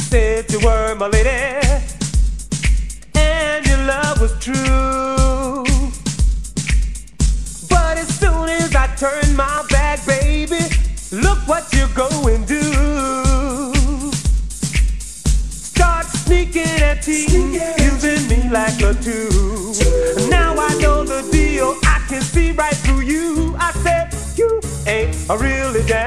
Said you were my lady, and your love was true. But as soon as I turned my back, baby, look what you're going to do. Start sneaking and teasing, using me like a tool. Now I know the deal, I can see right through you. I said, you ain't a really damn